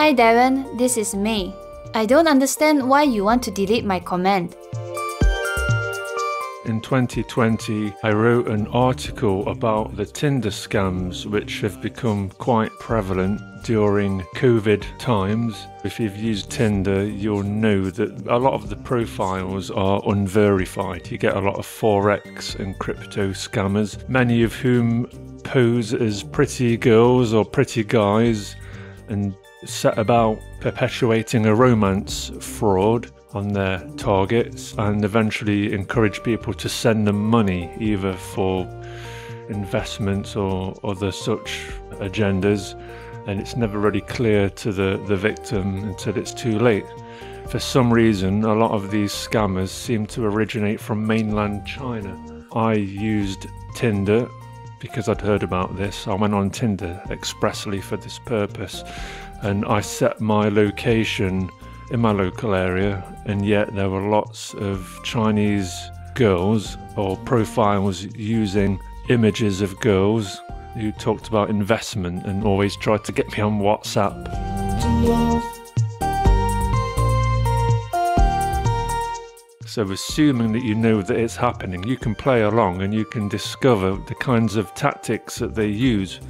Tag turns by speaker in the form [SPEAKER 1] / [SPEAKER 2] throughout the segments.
[SPEAKER 1] Hi Darren, this is May. I don't understand why you want to delete my comment.
[SPEAKER 2] In 2020, I wrote an article about the Tinder scams which have become quite prevalent during COVID times. If you've used Tinder, you'll know that a lot of the profiles are unverified. You get a lot of Forex and crypto scammers, many of whom pose as pretty girls or pretty guys and set about perpetuating a romance fraud on their targets and eventually encourage people to send them money either for investments or other such agendas, and it's never really clear to the victim until it's too late. For some reason, a lot of these scammers seem to originate from mainland China. I used Tinder because I'd heard about this. I went on Tinder expressly for this purpose, and I set my location in my local area, and yet there were lots of Chinese girls or profiles using images of girls who talked about investment and always tried to get me on WhatsApp. So assuming that you know that it's happening, you can play along and you can discover the kinds of tactics that they use.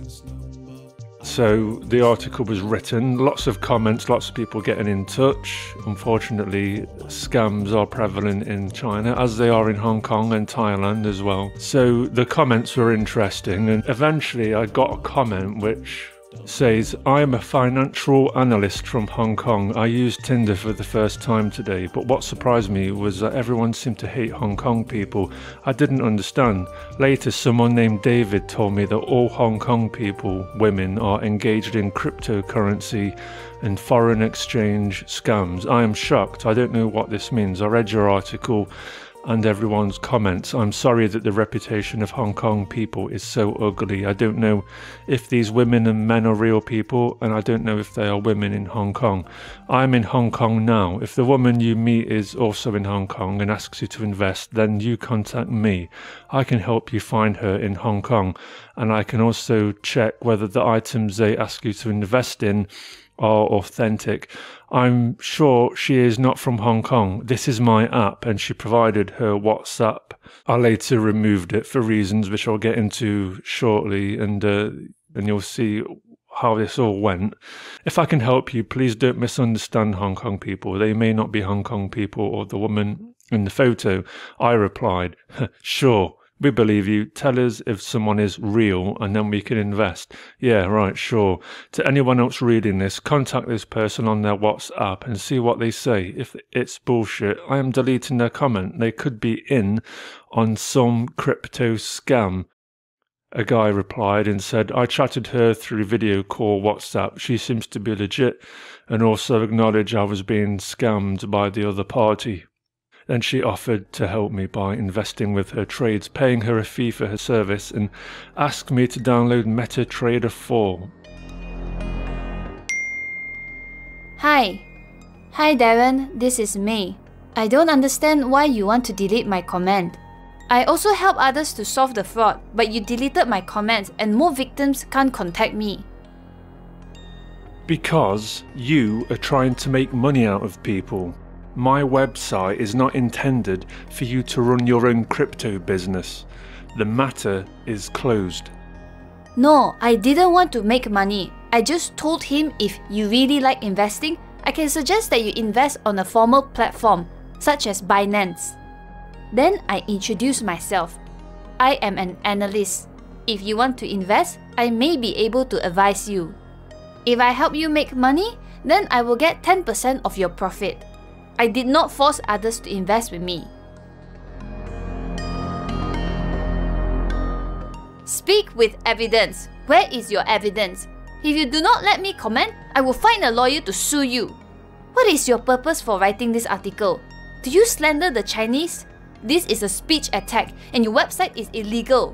[SPEAKER 2] So the article was written, lots of comments, lots of people getting in touch. Unfortunately, scams are prevalent in China, as they are in Hong Kong and Thailand as well. So the comments were interesting, and eventually I got a comment which says, "I am a financial analyst from Hong Kong. I used Tinder for the first time today, but what surprised me was that everyone seemed to hate Hong Kong people. I didn't understand. Later, someone named David told me that all Hong Kong people, women, are engaged in cryptocurrency and foreign exchange scams. I am shocked. I don't know what this means. I read your article and everyone's comments. I'm sorry that the reputation of Hong Kong people is so ugly. I don't know if these women and men are real people, and I don't know if they are women in Hong Kong. I'm in Hong Kong now. If the woman you meet is also in Hong Kong and asks you to invest, then you contact me. I can help you find her in Hong Kong, and I can also check whether the items they ask you to invest in are authentic. I'm sure she is not from Hong Kong. This is my app," and she provided her WhatsApp. I later removed it for reasons which I'll get into shortly, and you'll see how this all went. If I can help you, please don't misunderstand Hong Kong people. They may not be Hong Kong people or the woman in the photo. I replied, "Sure. We believe you. Tell us if someone is real and then we can invest." "Yeah, right, sure." To anyone else reading this, contact this person on their WhatsApp and see what they say. If it's bullshit, I am deleting their comment. They could be in on some crypto scam. A guy replied and said, "I chatted her through video call WhatsApp. She seems to be legit, and also acknowledged I was being scammed by the other party." Then she offered to help me by investing with her trades, paying her a fee for her service, and asked me to download MetaTrader 4.
[SPEAKER 1] Hi Darren, this is May. I don't understand why you want to delete my comment. I also help others to solve the fraud, but you deleted my comments and more victims can't contact me.
[SPEAKER 2] Because you are trying to make money out of people. My website is not intended for you to run your own crypto business. The matter is closed.
[SPEAKER 1] No, I didn't want to make money. I just told him if you really like investing, I can suggest that you invest on a formal platform, such as Binance. Then I introduced myself. I am an analyst. If you want to invest, I may be able to advise you. If I help you make money, then I will get 10% of your profit. I did not force others to invest with me. Speak with evidence. Where is your evidence? If you do not let me comment, I will find a lawyer to sue you. What is your purpose for writing this article? Do you slander the Chinese? This is a speech attack and your website is illegal.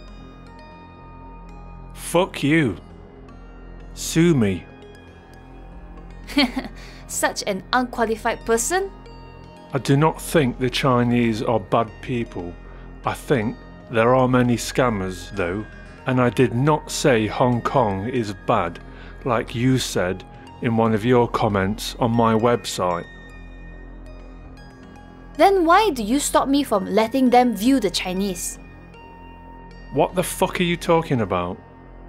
[SPEAKER 2] Fuck you. Sue me.
[SPEAKER 1] Such an unqualified person?
[SPEAKER 2] I do not think the Chinese are bad people. I think there are many scammers though, and I did not say Hong Kong is bad, like you said, in one of your comments on my website.
[SPEAKER 1] Then why do you stop me from letting them view the Chinese?
[SPEAKER 2] What the fuck are you talking about?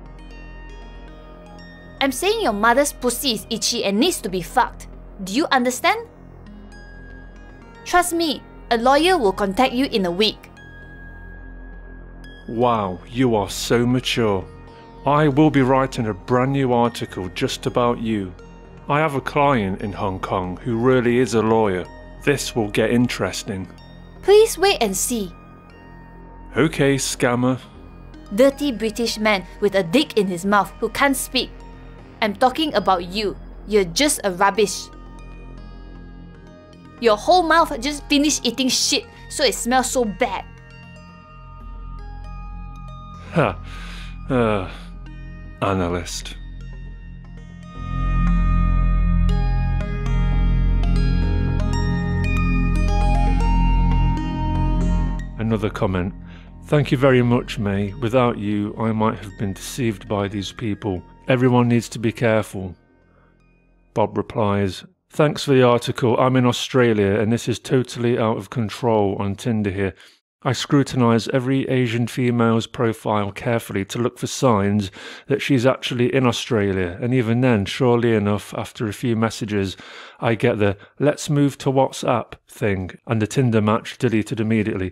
[SPEAKER 1] I'm saying your mother's pussy is itchy and needs to be fucked. Do you understand? Trust me, a lawyer will contact you in a week.
[SPEAKER 2] Wow, you are so mature. I will be writing a brand new article just about you. I have a client in Hong Kong who really is a lawyer. This will get interesting.
[SPEAKER 1] Please wait and see.
[SPEAKER 2] Okay, scammer.
[SPEAKER 1] Dirty British man with a dick in his mouth who can't speak. I'm talking about you. You're just a rubbish. Your whole mouth just finished eating shit, so it smells so bad.
[SPEAKER 2] Ha. Analyst. Another comment. Thank you very much, May. Without you, I might have been deceived by these people. Everyone needs to be careful. Bob replies, thanks for the article. I'm in Australia and this is totally out of control on Tinder here. I scrutinise every Asian female's profile carefully to look for signs that she's actually in Australia, and even then, surely enough, after a few messages, I get the let's move to WhatsApp thing and the Tinder match deleted immediately.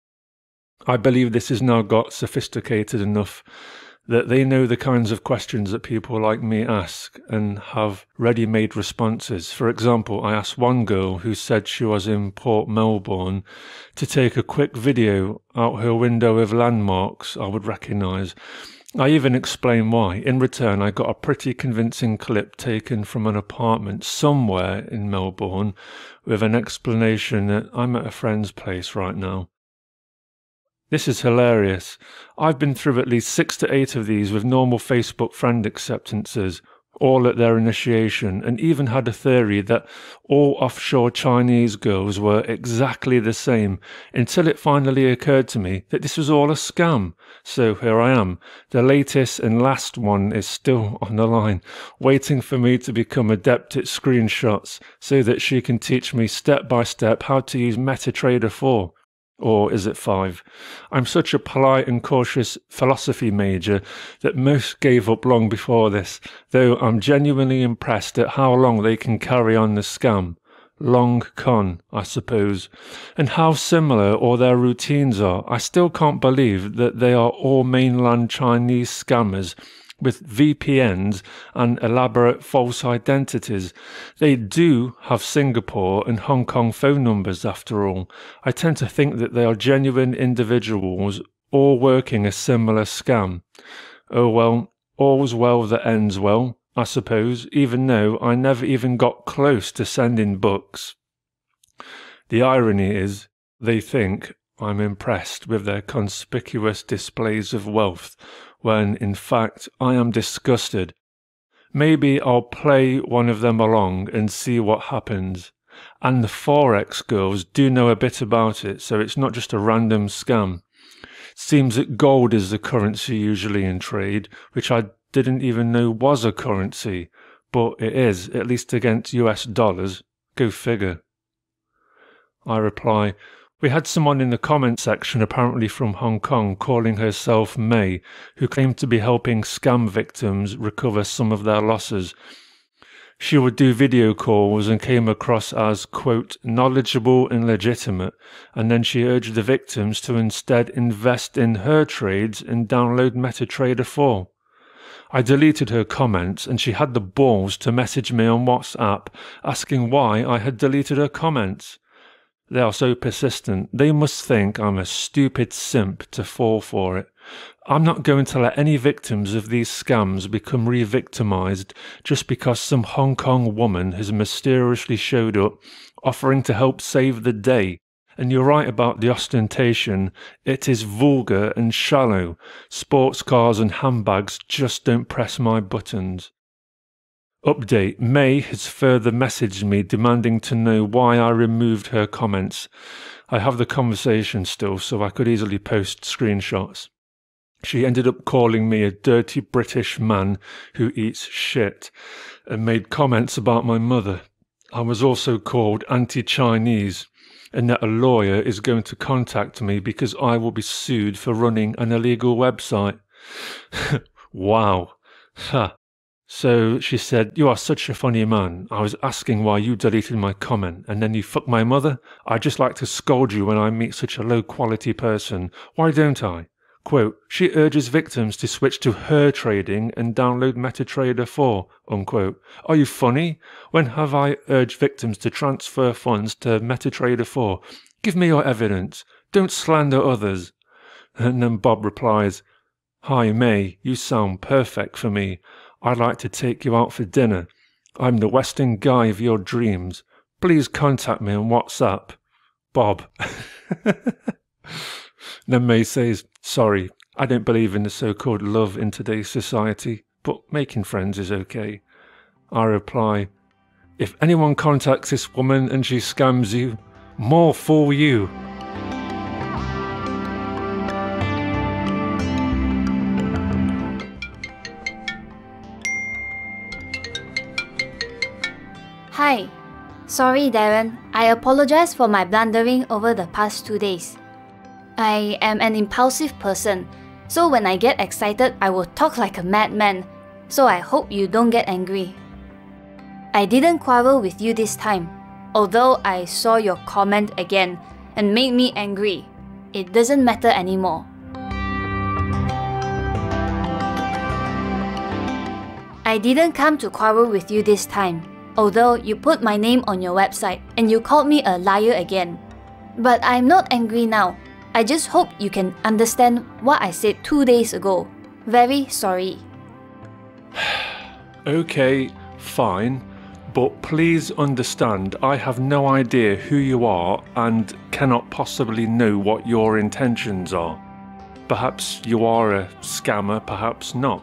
[SPEAKER 2] I believe this has now got sophisticated enough that they know the kinds of questions that people like me ask and have ready-made responses. For example, I asked one girl who said she was in Port Melbourne to take a quick video out her window of landmarks I would recognise. I even explained why. In return, I got a pretty convincing clip taken from an apartment somewhere in Melbourne with an explanation that I'm at a friend's place right now. This is hilarious. I've been through at least 6 to 8 of these with normal Facebook friend acceptances, all at their initiation, and even had a theory that all offshore Chinese girls were exactly the same, until it finally occurred to me that this was all a scam. So here I am. The latest and last one is still on the line, waiting for me to become adept at screenshots so that she can teach me step by step how to use MetaTrader 4. Or is it 5? I'm such a polite and cautious philosophy major that most gave up long before this, though I'm genuinely impressed at how long they can carry on the scam. Long con, I suppose. And how similar all their routines are. I still can't believe that they are all mainland Chinese scammers with VPNs and elaborate false identities. They do have Singapore and Hong Kong phone numbers after all. I tend to think that they are genuine individuals all working a similar scam. Oh well, all's well that ends well, I suppose, even though I never even got close to sending books. The irony is, they think I'm impressed with their conspicuous displays of wealth, when in fact I am disgusted. Maybe I'll play one of them along and see what happens. And the Forex girls do know a bit about it, so it's not just a random scam. Seems that gold is the currency usually in trade, which I didn't even know was a currency, but it is, at least against US dollars. Go figure. I reply, we had someone in the comment section, apparently from Hong Kong, calling herself May, who claimed to be helping scam victims recover some of their losses. She would do video calls and came across as, quote, knowledgeable and legitimate, and then she urged the victims to instead invest in her trades and download MetaTrader 4. I deleted her comments and she had the balls to message me on WhatsApp asking why I had deleted her comments. They are so persistent, they must think I'm a stupid simp to fall for it. I'm not going to let any victims of these scams become re-victimized just because some Hong Kong woman has mysteriously showed up offering to help save the day. And you're right about the ostentation, it is vulgar and shallow. Sports cars and handbags just don't press my buttons. Update. May has further messaged me demanding to know why I removed her comments. I have the conversation still, so I could easily post screenshots. She ended up calling me a dirty British man who eats shit and made comments about my mother. I was also called anti-Chinese and that a lawyer is going to contact me because I will be sued for running an illegal website. Wow. Ha. So she said, "You are such a funny man. I was asking why you deleted my comment and then you fuck my mother. I just like to scold you when I meet such a low quality person. Why don't I?" Quote, "She urges victims to switch to her trading and download MetaTrader 4, unquote. Are you funny? When have I urged victims to transfer funds to MetaTrader 4? Give me your evidence. Don't slander others." And then Bob replies, "Hi May, you sound perfect for me. I'd like to take you out for dinner. I'm the Western guy of your dreams. Please contact me on WhatsApp. Bob." Then May says, "Sorry, I don't believe in the so-called love in today's society, but making friends is okay." I reply, "If anyone contacts this woman and she scams you, more fool you."
[SPEAKER 1] Hi. Sorry, Darren. I apologize for my blundering over the past 2 days. I am an impulsive person, so when I get excited, I will talk like a madman, so I hope you don't get angry. I didn't quarrel with you this time, although I saw your comment again and made me angry. It doesn't matter anymore. I didn't come to quarrel with you this time, although you put my name on your website and you called me a liar again. But I'm not angry now. I just hope you can understand what I said 2 days ago. Very sorry.
[SPEAKER 2] Okay, fine, but please understand I have no idea who you are and cannot possibly know what your intentions are. Perhaps you are a scammer, perhaps not.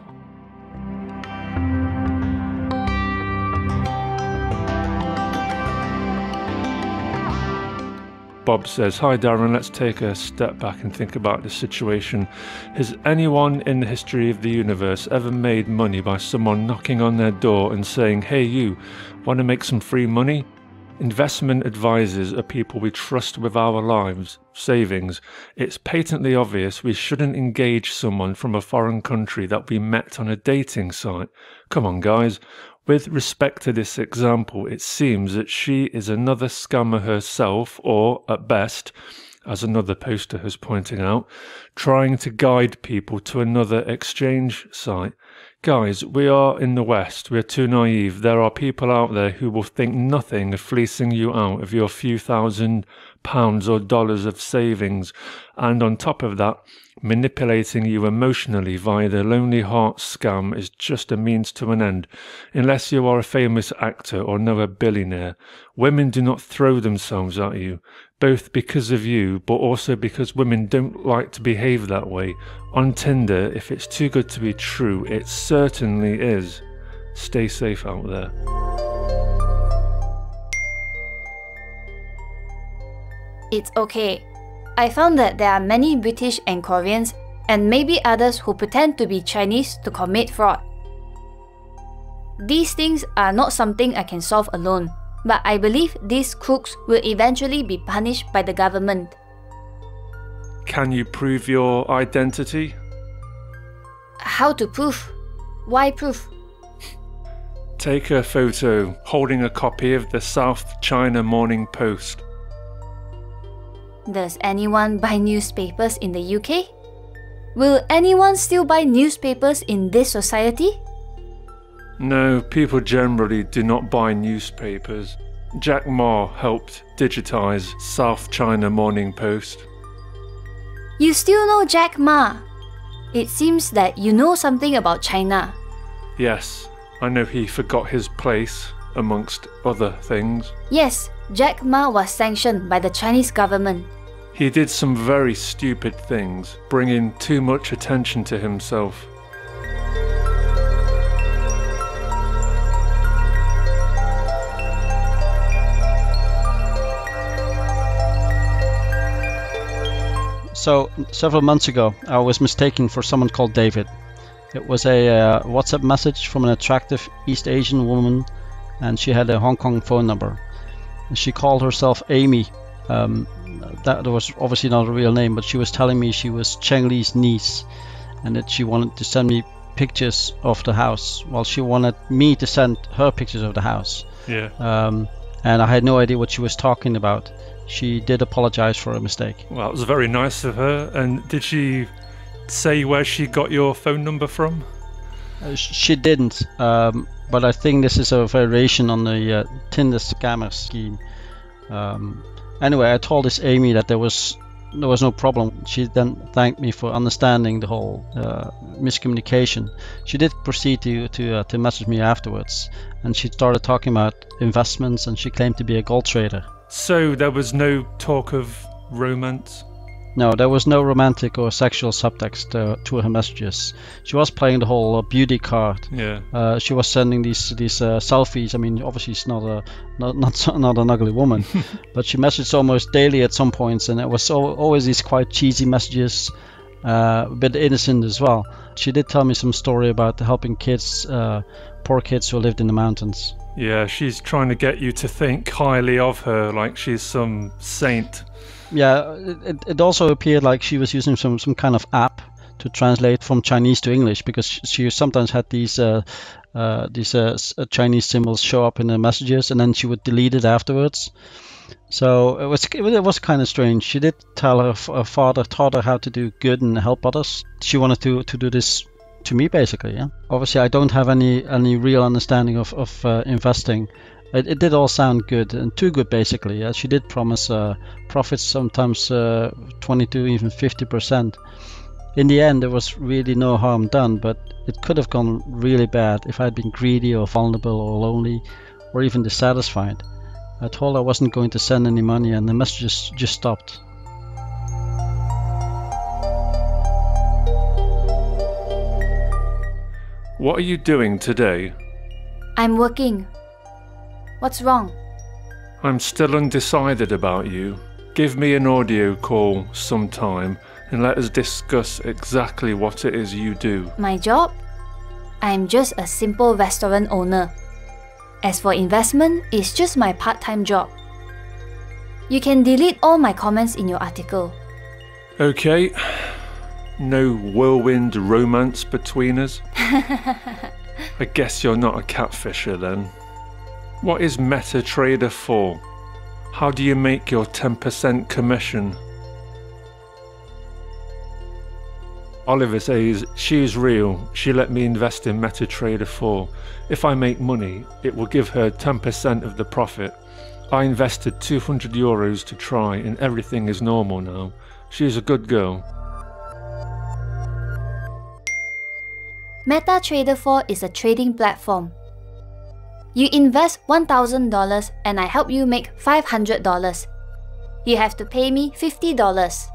[SPEAKER 2] Bob says, "Hi Darren, let's take a step back and think about the situation. Has anyone in the history of the universe ever made money by someone knocking on their door and saying, 'Hey you, want to make some free money?' Investment advisors are people we trust with our lives, savings. It's patently obvious we shouldn't engage someone from a foreign country that we met on a dating site. Come on guys. With respect to this example, it seems that she is another scammer herself, or, at best, as another poster has pointed out, trying to guide people to another exchange site. Guys, we are in the West, we are too naive. There are people out there who will think nothing of fleecing you out of your few £1,000s or dollars of savings, and on top of that, manipulating you emotionally via the Lonely Heart scam is just a means to an end. Unless you are a famous actor or know a billionaire, women do not throw themselves at you, both because of you, but also because women don't like to behave that way. On Tinder, if it's too good to be true, it certainly is. Stay safe out there."
[SPEAKER 1] It's okay. I found that there are many British and Koreans, and maybe others who pretend to be Chinese to commit fraud. These things are not something I can solve alone, but I believe these crooks will eventually be punished by the government.
[SPEAKER 2] Can you prove your identity?
[SPEAKER 1] How to prove? Why prove?
[SPEAKER 2] Take a photo holding a copy of the South China Morning Post.
[SPEAKER 1] Does anyone buy newspapers in the UK? Will anyone still buy newspapers in this society?
[SPEAKER 2] No, people generally do not buy newspapers. Jack Ma helped digitize South China Morning Post.
[SPEAKER 1] You still know Jack Ma? It seems that you know something about China.
[SPEAKER 2] Yes, I know he forgot his place, amongst other things.
[SPEAKER 1] Yes, Jack Ma was sanctioned by the Chinese government.
[SPEAKER 2] He did some very stupid things, bringing too much attention to himself.
[SPEAKER 3] So several months ago, I was mistaken for someone called David. It was a WhatsApp message from an attractive East Asian woman, and she had a Hong Kong phone number. She called herself Amy. That was obviously not a real name, but she was telling me she was Cheng Li's niece, and that she wanted to send me pictures of the house. Well, she wanted me to send her pictures of the house.
[SPEAKER 2] Yeah.
[SPEAKER 3] And I had no idea what she was talking about. She did apologize for a mistake.
[SPEAKER 2] Well, it was very nice of her. And did she say where she got your phone number from?
[SPEAKER 3] She didn't, but I think this is a variation on the Tinder scammer scheme. Anyway, I told this Amy that there was no problem. She then thanked me for understanding the whole miscommunication. She did proceed to message me afterwards, and she started talking about investments, and she claimed to be a gold trader.
[SPEAKER 2] So there was no talk of romance?
[SPEAKER 3] No, there was no romantic or sexual subtext to her messages. She was playing the whole beauty card.
[SPEAKER 2] Yeah.
[SPEAKER 3] She was sending these selfies. I mean, obviously she's not an ugly woman, but she messaged almost daily at some points, and it was always these quite cheesy messages, a bit innocent as well. She did tell me some story about helping kids, poor kids who lived in the mountains.
[SPEAKER 2] Yeah, she's trying to get you to think highly of her, like she's some saint.
[SPEAKER 3] Yeah, it also appeared like she was using some kind of app to translate from Chinese to English, because she sometimes had these Chinese symbols show up in the messages, and then she would delete it afterwards. So it was kind of strange. She did tell her father taught her how to do good and help others. She wanted to do this to me, basically. Yeah. Obviously, I don't have any real understanding of investing. It did all sound good, and too good, basically. She did promise profits, sometimes 20 to even 50%. In the end, there was really no harm done, but it could have gone really bad if I had been greedy or vulnerable or lonely or even dissatisfied. I told her I wasn't going to send any money, and the messages just stopped.
[SPEAKER 2] What are you doing today?
[SPEAKER 1] I'm working. What's wrong?
[SPEAKER 2] I'm still undecided about you. Give me an audio call sometime and let us discuss exactly what it is you do.
[SPEAKER 1] My job? I'm just a simple restaurant owner. As for investment, it's just my part-time job. You can delete all my comments in your article.
[SPEAKER 2] Okay. No whirlwind romance between us? I guess you're not a catfisher then. What is MetaTrader for? How do you make your 10% commission? Oliver says, she's real. She let me invest in MetaTrader 4. If I make money, it will give her 10% of the profit. I invested €200 to try, and everything is normal now. She's a good girl.
[SPEAKER 1] MetaTrader 4 is a trading platform. You invest $1,000 and I help you make $500. You have to pay me $50.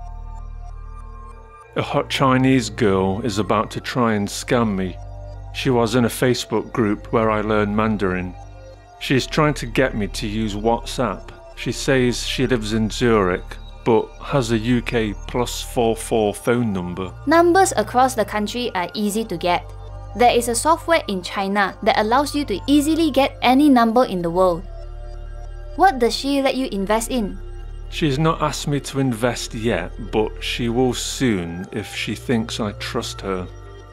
[SPEAKER 2] A hot Chinese girl is about to try and scam me. She was in a Facebook group where I learned Mandarin. She's trying to get me to use WhatsApp. She says she lives in Zurich, but has a UK +44 phone number.
[SPEAKER 1] Numbers across the country are easy to get. There is a software in China that allows you to easily get any number in the world. What does she let you invest in?
[SPEAKER 2] She's not asked me to invest yet, but she will soon if she thinks I trust her.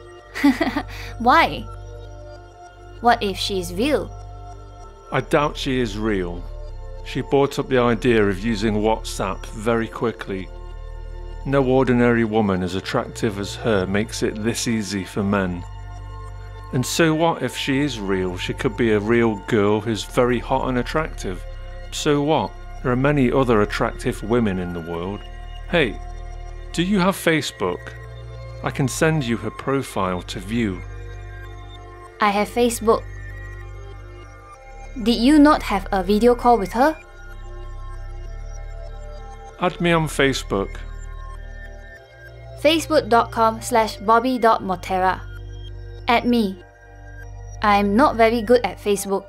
[SPEAKER 1] Why? What if she's real?
[SPEAKER 2] I doubt she is real. She brought up the idea of using WhatsApp very quickly. No ordinary woman as attractive as her makes it this easy for men. And so what if she is real? She could be a real girl who's very hot and attractive. So what? There are many other attractive women in the world. Hey, do you have Facebook? I can send you her profile to view.
[SPEAKER 1] I have Facebook. Did you not have a video call with her?
[SPEAKER 2] Add me on Facebook.
[SPEAKER 1] Facebook.com/bobby.motera. Add me. I'm not very good at Facebook.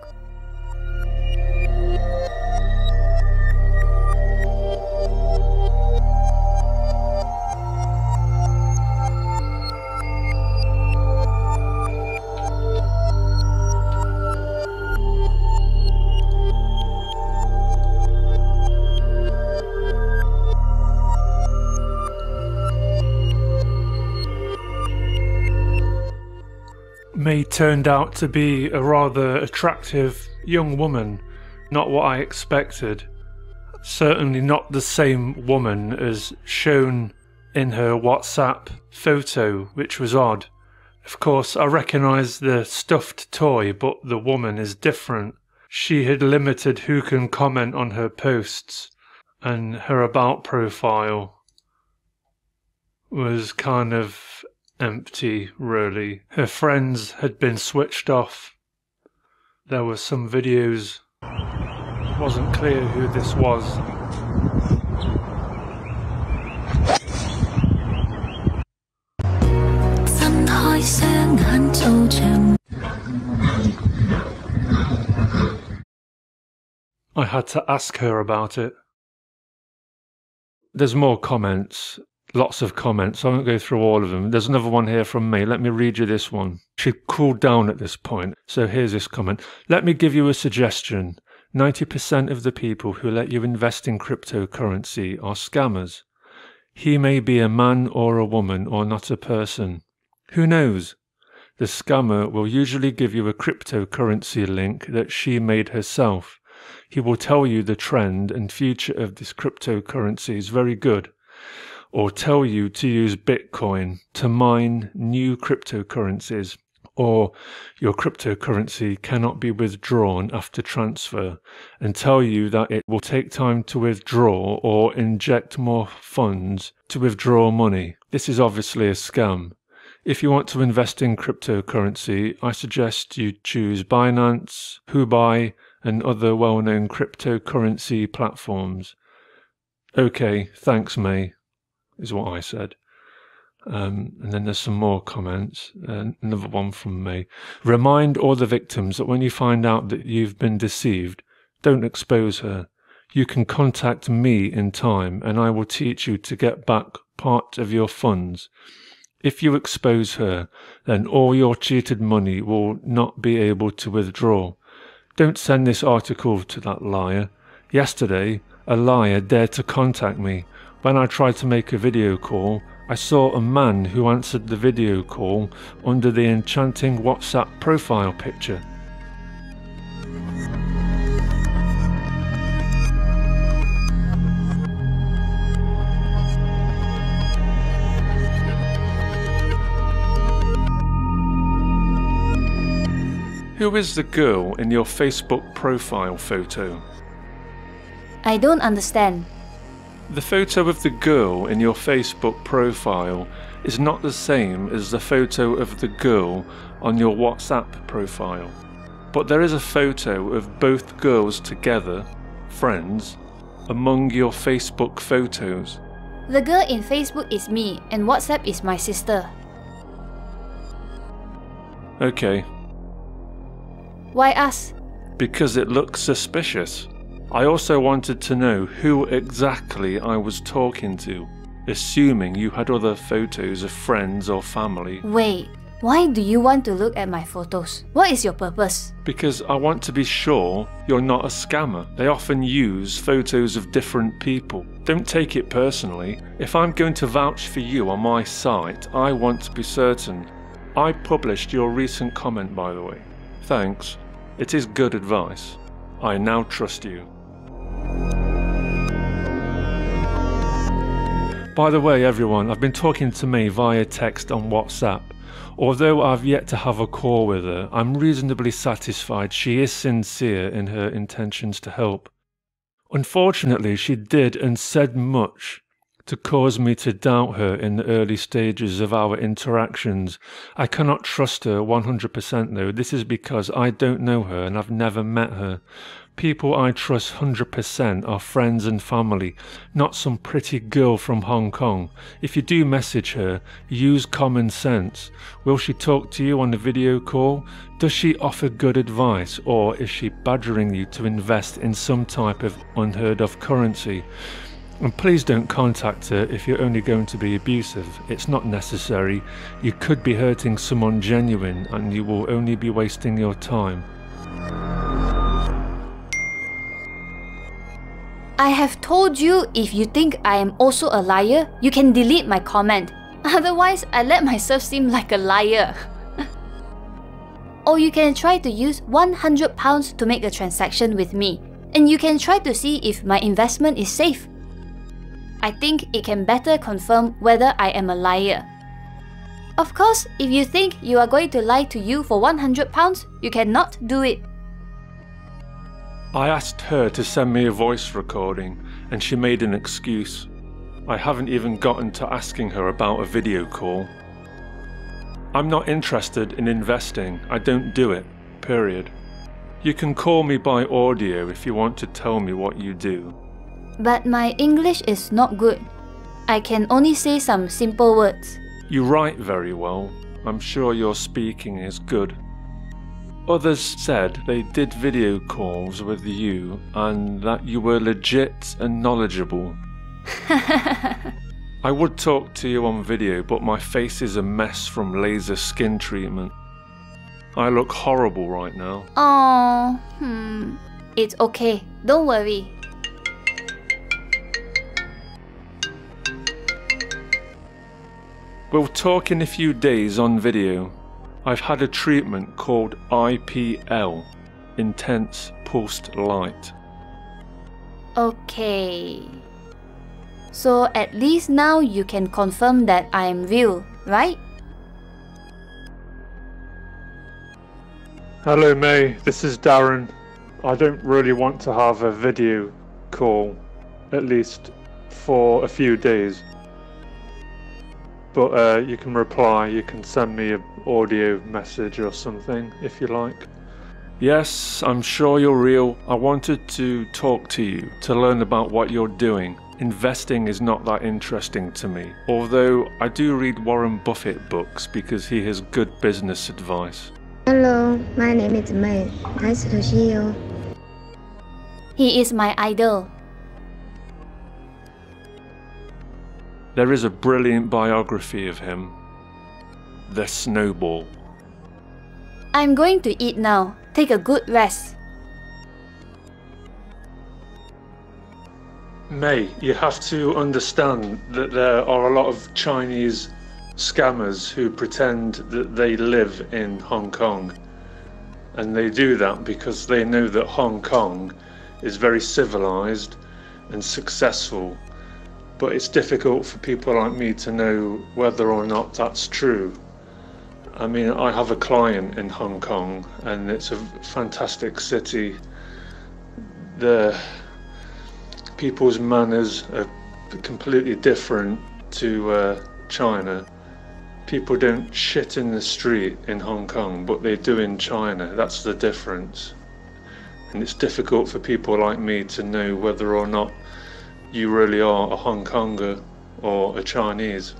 [SPEAKER 2] May turned out to be a rather attractive young woman, not what I expected. Certainly not the same woman as shown in her WhatsApp photo, which was odd. Of course, I recognised the stuffed toy, but the woman is different. She had limited who can comment on her posts, and her about profile was kind of empty, really. Her friends had been switched off. There were some videos. It wasn't clear who this was. I had to ask her about it. There's more comments, lots of comments. I won't go through all of them. There's another one here from me. Let me read you this one. She cooled down at this point. So here's this comment. Let me give you a suggestion. 90% of the people who let you invest in cryptocurrency are scammers. He may be a man or a woman or not a person. Who knows? The scammer will usually give you a cryptocurrency link that she made herself. He will tell you the trend and future of this cryptocurrency is very good, or tell you to use Bitcoin to mine new cryptocurrencies, or your cryptocurrency cannot be withdrawn after transfer, and tell you that it will take time to withdraw or inject more funds to withdraw money. This is obviously a scam. If you want to invest in cryptocurrency, I suggest you choose Binance, Huobi, and other well-known cryptocurrency platforms. Okay, thanks, May, is what I said. And then there's some more comments. Another one from May. Remind all the victims that when you find out that you've been deceived, don't expose her. You can contact me in time, and I will teach you to get back part of your funds. If you expose her, then all your cheated money will not be able to withdraw. Don't send this article to that liar. Yesterday, a liar dared to contact me. When I tried to make a video call, I saw a man who answered the video call under the enchanting WhatsApp profile picture. Who is the girl in your Facebook profile photo?
[SPEAKER 1] I don't understand.
[SPEAKER 2] The photo of the girl in your Facebook profile is not the same as the photo of the girl on your WhatsApp profile. But there is a photo of both girls together, friends, among your Facebook photos.
[SPEAKER 1] The girl in Facebook is me and WhatsApp is my sister.
[SPEAKER 2] Okay.
[SPEAKER 1] Why us?
[SPEAKER 2] Because it looks suspicious. I also wanted to know who exactly I was talking to, assuming you had other photos of friends or family.
[SPEAKER 1] Wait, why do you want to look at my photos? What is your purpose?
[SPEAKER 2] Because I want to be sure you're not a scammer. They often use photos of different people. Don't take it personally. If I'm going to vouch for you on my site, I want to be certain. I published your recent comment, by the way. Thanks. It is good advice. I now trust you. By the way, everyone, I've been talking to May via text on WhatsApp. Although I've yet to have a call with her, I'm reasonably satisfied she is sincere in her intentions to help. Unfortunately, she did and said much to cause me to doubt her in the early stages of our interactions. I cannot trust her 100% though. This is because I don't know her and I've never met her. People I trust 100% are friends and family, not some pretty girl from Hong Kong. If you do message her, use common sense. Will she talk to you on a video call? Does she offer good advice, or is she badgering you to invest in some type of unheard of currency? And please don't contact her if you're only going to be abusive. It's not necessary. You could be hurting someone genuine and you will only be wasting your time.
[SPEAKER 1] I have told you if you think I am also a liar, you can delete my comment. Otherwise, I let myself seem like a liar. Or you can try to use £100 to make a transaction with me, and you can try to see if my investment is safe. I think it can better confirm whether I am a liar. Of course, if you think you are going to lie to you for £100, you cannot do it.
[SPEAKER 2] I asked her to send me a voice recording, and she made an excuse. I haven't even gotten to asking her about a video call. I'm not interested in investing. I don't do it, period. You can call me by audio if you want to tell me what you do.
[SPEAKER 1] But my English is not good. I can only say some simple words.
[SPEAKER 2] You write very well. I'm sure your speaking is good. Others said they did video calls with you and that you were legit and knowledgeable. I would talk to you on video, but my face is a mess from laser skin treatment. I look horrible right now.
[SPEAKER 1] Oh, It's okay. Don't worry.
[SPEAKER 2] We'll talk in a few days on video. I've had a treatment called IPL, Intense Pulsed Light.
[SPEAKER 1] Okay. So at least now you can confirm that I am real, right?
[SPEAKER 2] Hello May, this is Darren. I don't really want to have a video call, at least for a few days. But you can reply, you can send me an audio message or something if you like. Yes, I'm sure you're real. I wanted to talk to you, to learn about what you're doing. Investing is not that interesting to me, although I do read Warren Buffett books because he has good business advice.
[SPEAKER 4] Hello, my name is May. Nice to see you.
[SPEAKER 1] He is my idol.
[SPEAKER 2] There is a brilliant biography of him, The Snowball.
[SPEAKER 1] I'm going to eat now. Take a good rest.
[SPEAKER 2] May, you have to understand that there are a lot of Chinese scammers who pretend that they live in Hong Kong. And they do that because they know that Hong Kong is very civilized and successful. But it's difficult for people like me to know whether or not that's true. I mean, I have a client in Hong Kong and it's a fantastic city. The people's manners are completely different to China. People don't shit in the street in Hong Kong, but they do in China. That's the difference. And it's difficult for people like me to know whether or not you really are a Hong Konger or a Chinese.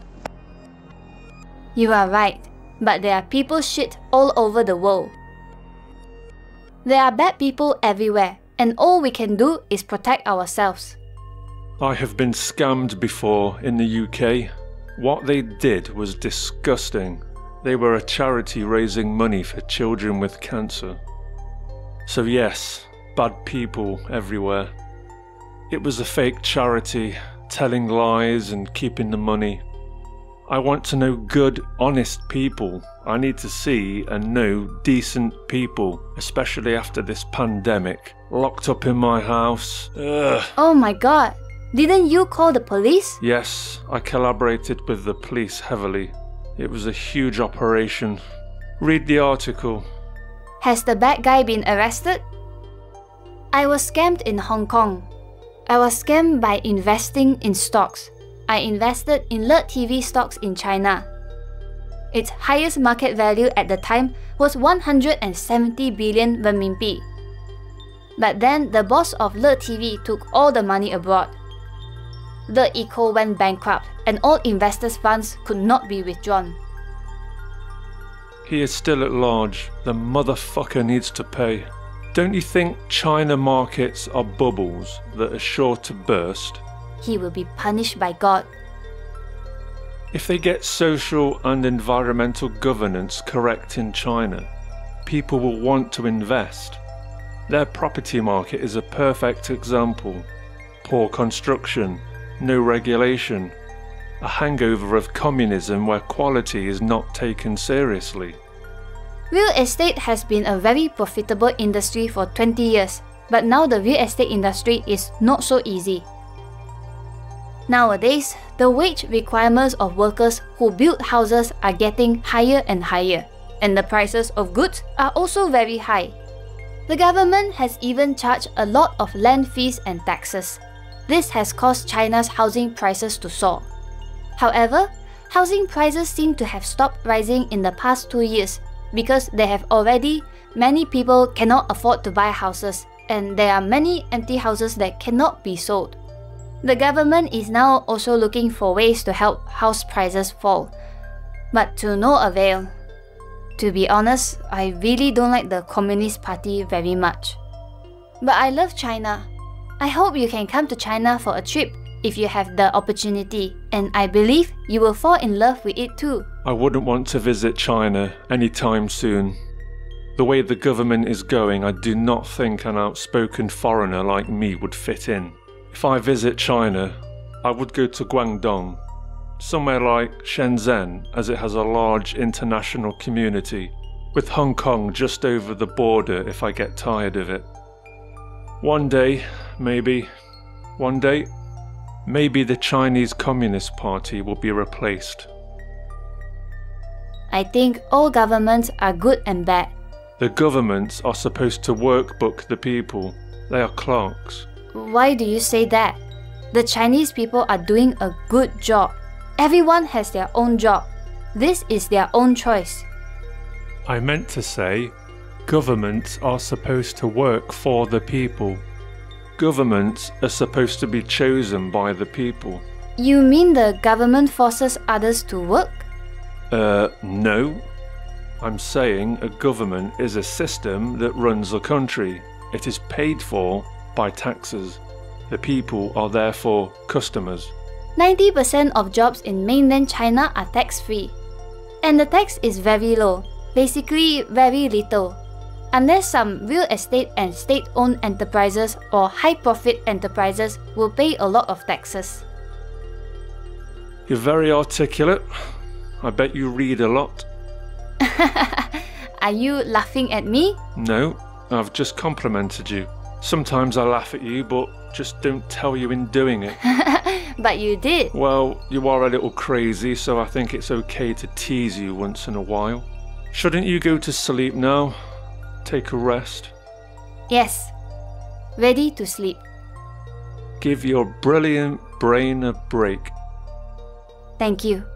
[SPEAKER 1] You are right, but there are people shit all over the world. There are bad people everywhere, and all we can do is protect ourselves.
[SPEAKER 2] I have been scammed before in the UK. What they did was disgusting. They were a charity raising money for children with cancer. So yes, bad people everywhere. It was a fake charity, telling lies and keeping the money. I want to know good, honest people. I need to see and know decent people, especially after this pandemic. Locked up in my house. Ugh.
[SPEAKER 1] Oh my god, didn't you call the police?
[SPEAKER 2] Yes, I collaborated with the police heavily. It was a huge operation. Read the article.
[SPEAKER 1] Has the bad guy been arrested? I was scammed in Hong Kong. I was scammed by investing in stocks. I invested in LTV stocks in China. Its highest market value at the time was 170 billion renminbi. But then the boss of LTV took all the money abroad. LeEco went bankrupt and all investors' funds could not be withdrawn.
[SPEAKER 2] He is still at large. The motherfucker needs to pay. Don't you think China markets are bubbles that are sure to burst?
[SPEAKER 1] He will be punished by God.
[SPEAKER 2] If they get social and environmental governance correct in China, people will want to invest. Their property market is a perfect example. Poor construction, no regulation, a hangover of communism where quality is not taken seriously.
[SPEAKER 1] Real estate has been a very profitable industry for 20 years, but now the real estate industry is not so easy. Nowadays, the wage requirements of workers who build houses are getting higher and higher, and the prices of goods are also very high. The government has even charged a lot of land fees and taxes. This has caused China's housing prices to soar. However, housing prices seem to have stopped rising in the past 2 years because many people cannot afford to buy houses, and there are many empty houses that cannot be sold. The government is now also looking for ways to help house prices fall, but to no avail. To be honest, I really don't like the Communist Party very much. But I love China. I hope you can come to China for a trip if you have the opportunity, and I believe you will fall in love with it too.
[SPEAKER 2] I wouldn't want to visit China anytime soon. The way the government is going, I do not think an outspoken foreigner like me would fit in. If I visit China, I would go to Guangdong, somewhere like Shenzhen, as it has a large international community, with Hong Kong just over the border if I get tired of it. One day, maybe the Chinese Communist Party will be replaced.
[SPEAKER 1] I think all governments are good and bad.
[SPEAKER 2] The governments are supposed to workbook the people. They are clerks.
[SPEAKER 1] Why do you say that? The Chinese people are doing a good job. Everyone has their own job. This is their own choice.
[SPEAKER 2] I meant to say, governments are supposed to work for the people. Governments are supposed to be chosen by the people.
[SPEAKER 1] You mean the government forces others to work?
[SPEAKER 2] No. I'm saying a government is a system that runs a country. It is paid for by taxes. The people are therefore customers.
[SPEAKER 1] 90% of jobs in mainland China are tax-free. And the tax is very low, basically very little. Unless some real estate and state-owned enterprises or high-profit enterprises will pay a lot of taxes.
[SPEAKER 2] You're very articulate. I bet you read a lot.
[SPEAKER 1] Are you laughing at me?
[SPEAKER 2] No, I've just complimented you. Sometimes I laugh at you, but just don't tell you in doing it.
[SPEAKER 1] But you did.
[SPEAKER 2] Well, you are a little crazy, so I think it's okay to tease you once in a while. Shouldn't you go to sleep now? Take a rest?
[SPEAKER 1] Yes. Ready to sleep.
[SPEAKER 2] Give your brilliant brain a break.
[SPEAKER 1] Thank you.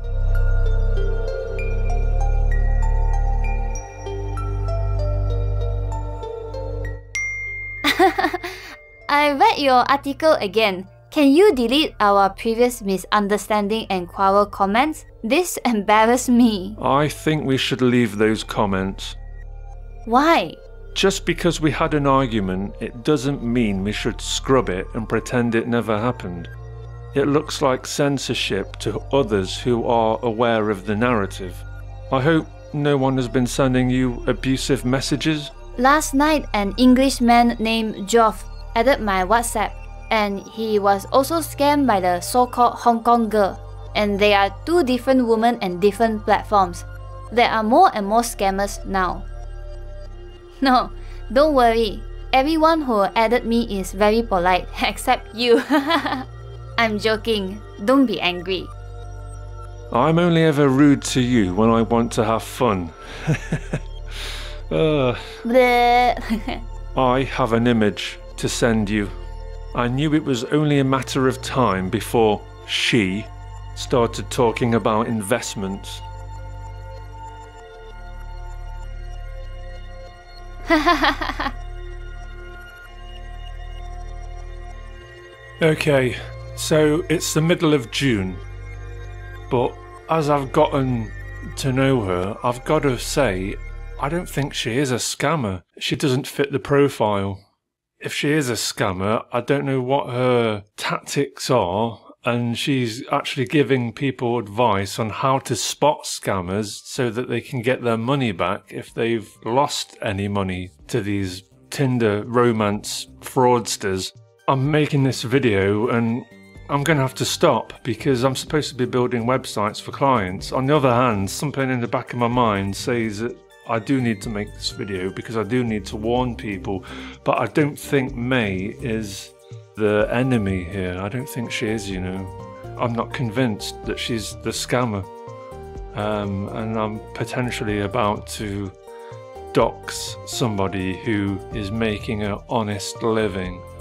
[SPEAKER 1] I read your article again. Can you delete our previous misunderstanding and quarrel comments? This embarrassed me.
[SPEAKER 2] I think we should leave those comments.
[SPEAKER 1] Why?
[SPEAKER 2] Just because we had an argument, it doesn't mean we should scrub it and pretend it never happened. It looks like censorship to others who are aware of the narrative. I hope no one has been sending you abusive messages.
[SPEAKER 1] Last night, an Englishman named Geoff added my WhatsApp, and he was also scammed by the so-called Hong Kong girl. And they are two different women and different platforms. There are more and more scammers now. No, don't worry. Everyone who added me is very polite, except you. I'm joking. Don't be angry.
[SPEAKER 2] I'm only ever rude to you when I want to have fun. I have an image to send you. I knew it was only a matter of time before she started talking about investments. Okay, so it's the middle of June, but as I've gotten to know her, I've got to say, I don't think she is a scammer. She doesn't fit the profile. If she is a scammer, I don't know what her tactics are, and she's actually giving people advice on how to spot scammers so that they can get their money back if they've lost any money to these Tinder romance fraudsters. I'm making this video and I'm going to have to stop because I'm supposed to be building websites for clients. On the other hand, something in the back of my mind says that I do need to make this video because I do need to warn people, but I don't think May is the enemy here. I don't think she is, you know. I'm not convinced that she's the scammer. And I'm potentially about to dox somebody who is making an honest living